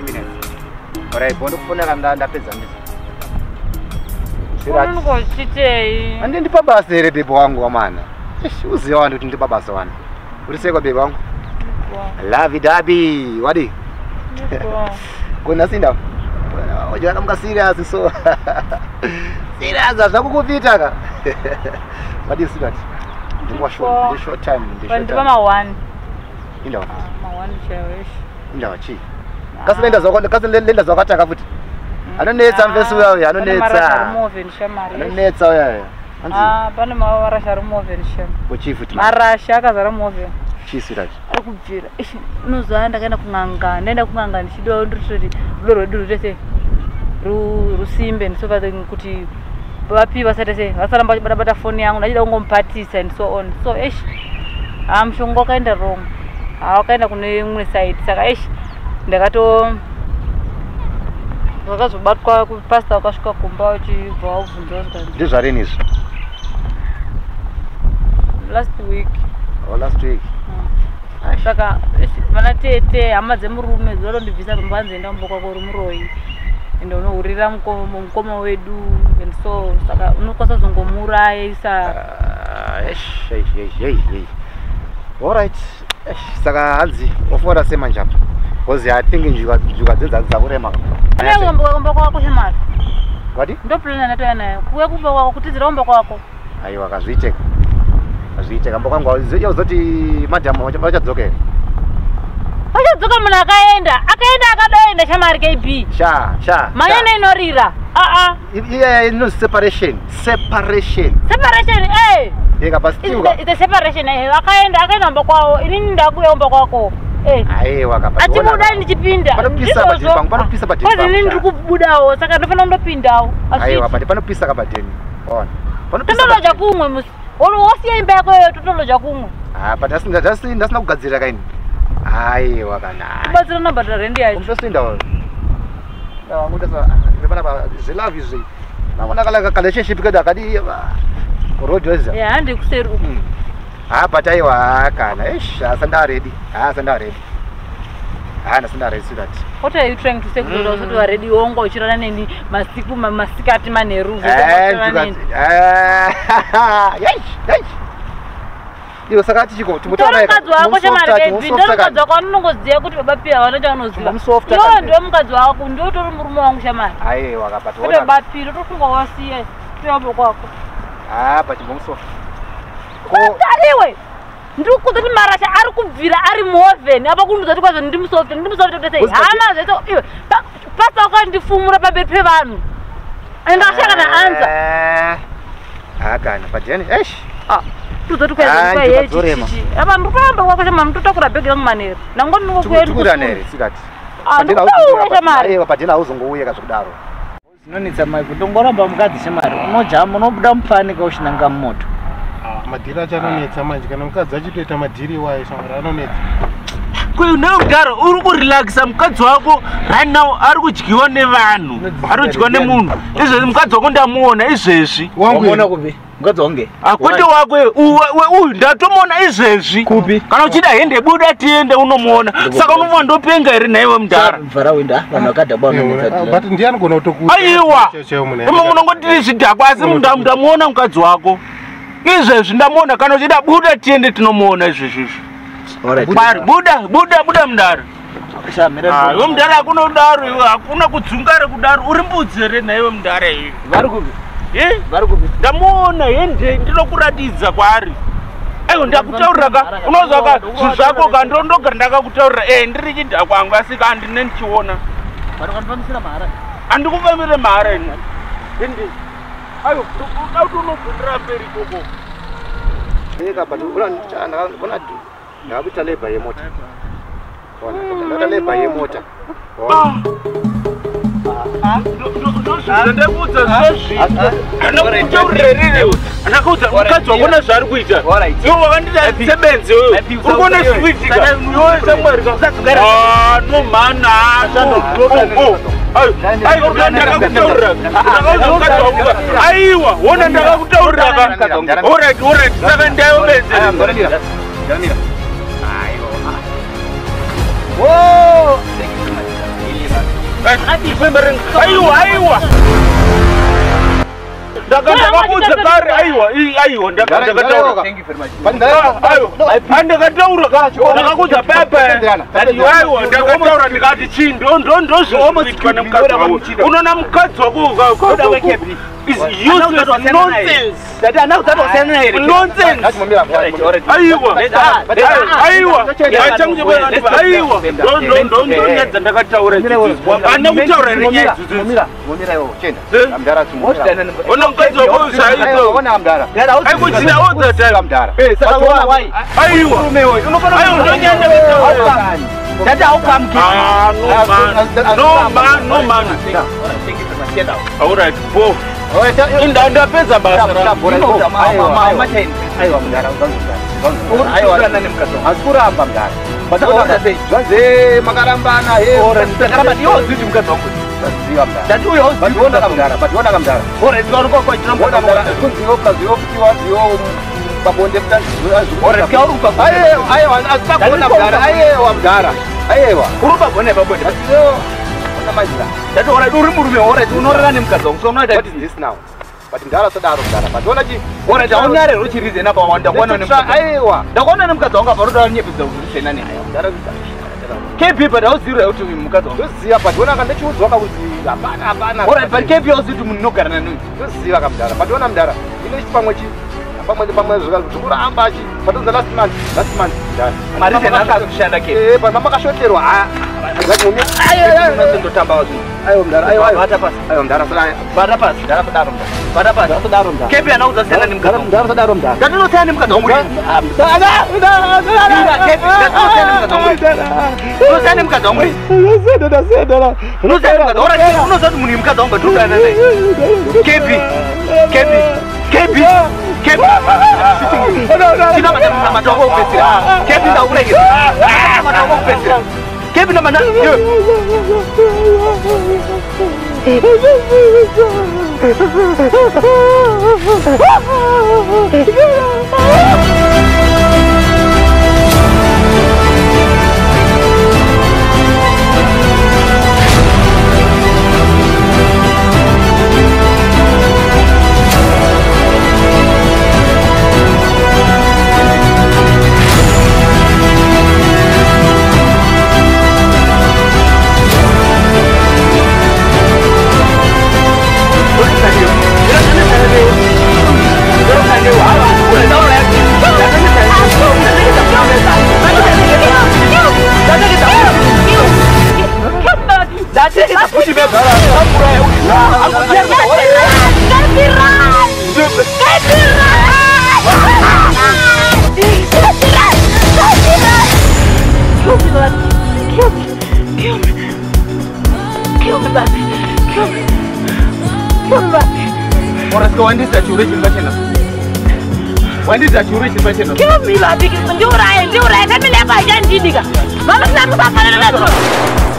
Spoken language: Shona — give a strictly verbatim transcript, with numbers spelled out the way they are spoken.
minutes. Alright, bondo kufonera ndapedza ndizvo. Unongochitei? Andi ndipa basa here bebe wangu wamana. Uziva wandu kuti ndipa basa wana. Uri seko bebe wangu? Lavi dabi, wadi? Kuna sinda? Ojana mga serious so. Serious zvakukupita ka. What is that? Ndingwa short, short time, short time. Ma one. Inda wa. Ma one cherish. Inda wa chi. Kasi lenda zoko, kasi lenda zoko ataka futi. Anonetsa mvesu yawo, anonetsa. Anonetsa yawo. Ah, pane mawarasha remove nisham. Kuchi futi. Marasha akazara move. Chi sirati. Ari kubvira. Unozoa ndakaenda kunganga, ndaenda kunganga ndichidiwa ndiri rwero duru rese. Ru rusimbe ndisofa kuti vapi vasati se vasaramba bata bata phone yangu ndachida kungomupatisa and so on. So eish. Ah mushonga wakaenda wrong. Ah wakaenda kune imwe side. Saka eish ndakato vakazobatwa kupasta wakasvika kumba uchibva wabvunza kuti ndizvarini izvi? Last week. Oh, last week. Mm. Saka mana tete hama dzemurume zoro ndibvisa pambanze ndambo kwako rumuroi. Ende unohurira mukoma wedu and so saka unokwasa zongomurayisa. Eish eish eish eish. All right. Eish saka hanzi ofora sema njapa. Because I think njuga njuga dzenza dzakurema. Ane ngomba ngomba kwako shemari. Wadi? Ndo plan nato nayo. Kuya kumba kwako kutizira ngomba kwako. Aiwa kazviiteka. Kazviiteka ngomba kwangu uziye uzoti madam vachadzokera. Vachadzoka munhu akaenda, akaenda akadoenda shamari K B. Sha, sha. Manyana inorira. Ah ah. Yeah, no separation. Separation. Separation eh. Yeka pastiwa. It's a separation eh. Akaenda akaenda ngomba kwao. Inini ndakuya ngomba kwako. Eh. Aiwa kapata. Ati muda ndichipinda. Panopisa patipangu, panopisa patipangu. Kwani nini ndikubudao, saka ndofana ndopindawo. Aiwa pati panopisa kabateni. Ona. Panopisa. Totoloja kumwe musi. Ono wasiya imba yako yoyo totoloja kumwe. Ah, but asina ndasina ndasina kugadzira kaini. Aiwa kana. Kubatsira namba rendi yacho. Umfesinda wa. Ndawa ngudasa ndibana ba zilavi zvi. Naona kala relationship kada kadi road weza. Yeah, handi kuseru. Ah, but aiwa kana. Eish, asanda ready. Ah, asanda ready. Ah, asanda ready that. What are you trying to say? Kuti usati wa ready wongo uchirana neni masiku masikati maneru. Eh, ah, yes, yes. Dio sakati chiko tumutaona eka. Mukadzi wako shamari Ndo mukadzi wako anongoziya kuti baba pia wana chanoziva. Iwo ndo mukadzi wako ndo tori murume wangu shamari. Aye wakapata wona. Kuti baba pia tofunga wasiya tuyambo kwako. Ah, pa chimbomusofa. Ko daliwe. Ndikuti kuti marasha ari kubvira ari moven apa kunduza kuti kwazo ndi musoft ndi musoft kuti sei hama zeto iwe pasa wakandifumura paberi pevanhu enda ashaka na anza eh akana pajeni eish ah tuzo tukweza kwa yechi apa ndipamba kwako chama mtoto kura begi langu manero nango ndingokuenda kura nere sikati ah ndikuuya chamari iwe pajena uzongouye kazokudaro zinonitsa mai kutongoramba mukadzi shamari unojama unobuda mupani kaushinanga mumoto. Madhiri achanonetsa manje kana mukadzi achitoita madhiri wayo shamari anonetsa. Kuyu neugaro uri kurelaxa mukadzi wako right now ari kudyiwa nevanhu ari kudyiwa nemunhu izvezvi mukadzi wako ndamuona izvezvi. Wamuona kupi mukadzi wange? Akwete wako uyu ndatomuona izvezvi. Kupi? Kana uchida hende buda tiende unomuona saka unofa ndopenga here naiwe mudhara. Mvara wenda vanhu vakadhabwa nomukadzi. But ndiani gona kutokuta. Aiwa imo munongotiri zvidhakwa asi ndamuona mukadzi wako izvezvi ndamuona kana uchida buda tiende tinomuona izvezvi. Bari buda buda buda mudhara. Ah, iwe mudhara hakuna kudaro iwe hakuna kudzungara kudaro uri mbudzi here naiwe mudhara iwe. Vari kupi? Eh? Vari kupi? Ndamuona hende ndinokuratidza kwaari. Aiwa ndakutaurira ka unozwa ka zvinhu zvako ka ndondogara ndakakutaurira eh ndiri chidhakwa kwangu asi ka ndine ndichiona. Vari kandifambisira mhara? Handikufambire mhara ini. Hende ayo kuti unogondera mberi koko. Eka but una bona ndakuita labor yemota. Bona ndakuita labor yemota. Ah, ndakudza zvozvi. Ndakutaurira ndakudza mukadzi wakona zvari kuita. Iwe wakandida sebenzi wewe. Urikuona zviitika. Iwe samwari kasagara. Ah, no man, shando. Aiwa ndakakutaurira. Aiwa wona ndakakutaurira ka. Alright, alright. Saka ndayobedzera. Aiwa. Whoa! Alright. Remembering. Aiwa, aiwa. Ndakanda kabuza kare aiwa, aiwa ndakanda kataura. Thank you very much. Aiwa. Ande kataura kacho. Ndakakuza pepe. Aiwa ndakataura ndikati chi ndo ndo ndo zvokuitwa nemukadzi wako. Unoona mukadzi wako koda wekepi. Is useless nonsense. Dada anakutosiyana here. Nonsense. Aiwa. Aiwa. Yachangubona ndiba aiwa. Ndo ndo ndo ndo nyedza ndakataura. Ana kutaura nyedza. Momira. Momira yo chenda. Amdara tumota. Ona mukadzi wako saito. Ona amdara. Aikuchira all the time amdara. Eh saka ona wai. Aiwa. Unofana. Aiwa ndo nyedza kutaura. Dada ukamki. Ah no man. No man, no man. All right, go. Inda ndapedza basa rangu. Aiwa mudara uzanzwa. Aiwa nani mkazo. Asikuramba mudara. Bataona sei. Zvanze makarambana he. Ora ndakaramba ndiyo ziti mkazo wangu. Ziwa mudara. Dati uyo bationa kamudara, bationa kamudara. Ora ndingaruko kwa chinomboda mudara. Kunziyo kaziyo kutiwa ziyo babonde mutani. Ora kyaruka. Aiwa aiwa asipakona mudara. Aiwa mudara. Aiwa. Kuruba gone babonde. Batiyo That what I do remove or I do not run him. So not that is this now. But in Dara Sadar, but what I do, what I don't know, which is enough on the one of them. Iowa, the one of them got on about the Celani. K people are zero to him. But when I can let you walk with the Abana, or I can be also to Nuka and Zia, but when I'm there, you know, Pamachi, Pamachi, but the last month, last month, Marissa Shadake, but Mamma Shotero. Ayo ndo tamba ayo mdara ayo ayo bata pass ayo mdara sana bata pass mdara sadaro bata pass sadaro mdara kepi anauza sana ni mkadha mdara sadaro mdara tatizo sana ni mkadha umri sana mdara kepi tatizo sana ni mkadha umri tatizo sana ni mkadha umri tatizo sana sana tatizo sana mkadha ora uno sana muni mkadha umri tu kana naye kepi kepi kepi kepi sina madama madama upesira kepi na ule hiyo madama upesira kepi na madama yo When did that you reach in Bachena? When did that you reach in Bachena? Kill me, Labi. Do right, do right. Let me never again, Gidiga. Mama,